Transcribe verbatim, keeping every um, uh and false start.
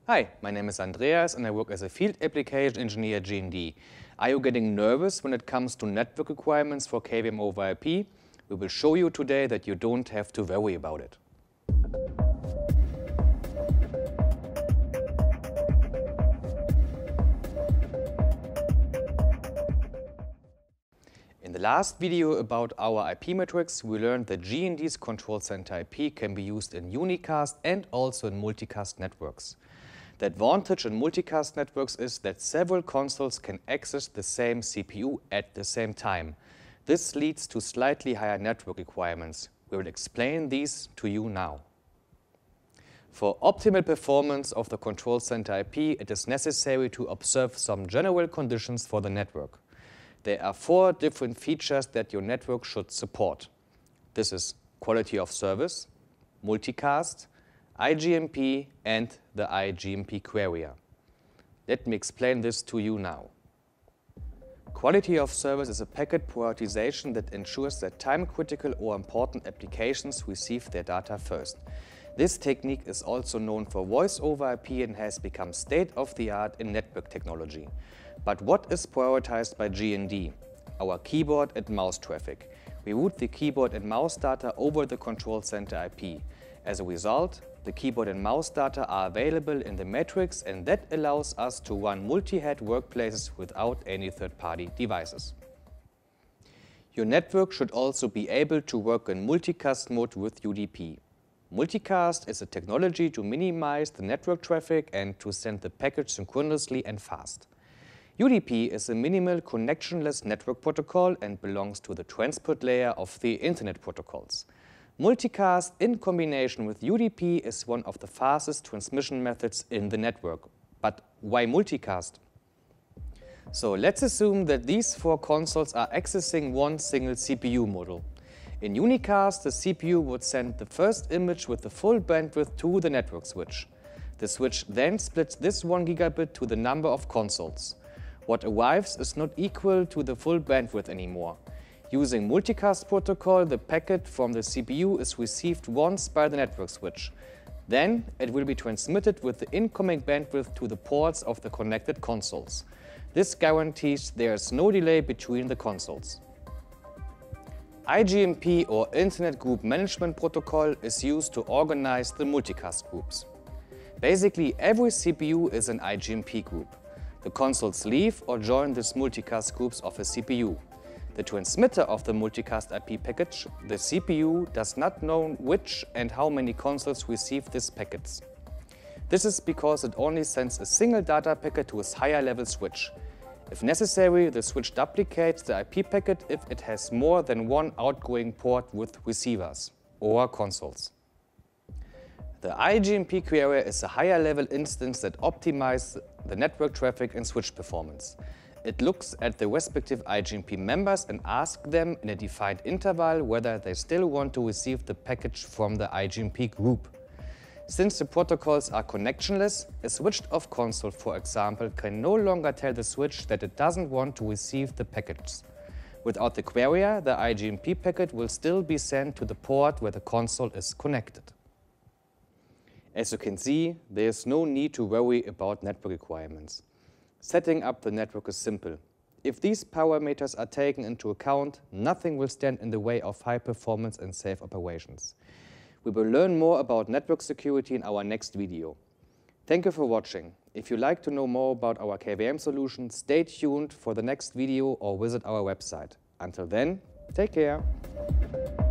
Hi, my name is Andreas and I work as a Field Application Engineer at G and D. Are you getting nervous when it comes to network requirements for K V M over I P? We will show you today that you don't have to worry about it. In the last video about our I P metrics, we learned that G and D's Control Center I P can be used in unicast and also in multicast networks. The advantage in multicast networks is that several consoles can access the same C P U at the same time. This leads to slightly higher network requirements. We will explain these to you now. For optimal performance of the Control Center I P, it is necessary to observe some general conditions for the network. There are four different features that your network should support. This is quality of service, multicast, I G M P, and the I G M P query. Let me explain this to you now. Quality of service is a packet prioritization that ensures that time-critical or important applications receive their data first. This technique is also known for voice over I P and has become state-of-the-art in network technology. But what is prioritized by G and D? Our keyboard and mouse traffic. We route the keyboard and mouse data over the Control Center I P. As a result, the keyboard and mouse data are available in the matrix, and that allows us to run multi-head workplaces without any third-party devices. Your network should also be able to work in multicast mode with U D P. Multicast is a technology to minimize the network traffic and to send the package synchronously and fast. U D P is a minimal connectionless network protocol and belongs to the transport layer of the Internet protocols. Multicast in combination with U D P is one of the fastest transmission methods in the network. But why multicast? So let's assume that these four consoles are accessing one single C P U model. In unicast, the C P U would send the first image with the full bandwidth to the network switch. The switch then splits this one gigabit to the number of consoles. What arrives is not equal to the full bandwidth anymore. Using multicast protocol, the packet from the C P U is received once by the network switch. Then it will be transmitted with the incoming bandwidth to the ports of the connected consoles. This guarantees there is no delay between the consoles. I G M P, or Internet Group Management Protocol, is used to organize the multicast groups. Basically, every C P U is an I G M P group. The consoles leave or join these multicast groups of a C P U. The transmitter of the multicast I P package, the C P U, does not know which and how many consoles receive these packets. This is because it only sends a single data packet to a higher level switch. If necessary, the switch duplicates the I P packet if it has more than one outgoing port with receivers or consoles. The I G M P query is a higher level instance that optimizes the network traffic and switch performance. It looks at the respective I G M P members and asks them in a defined interval whether they still want to receive the package from the I G M P group. Since the protocols are connectionless, a switched-off console, for example, can no longer tell the switch that it doesn't want to receive the packets. Without the query, the I G M P packet will still be sent to the port where the console is connected. As you can see, there is no need to worry about network requirements. Setting up the network is simple. If these parameters are taken into account, nothing will stand in the way of high performance and safe operations. We will learn more about network security in our next video. Thank you for watching. If you'd like to know more about our K V M solution, stay tuned for the next video or visit our website. Until then, take care.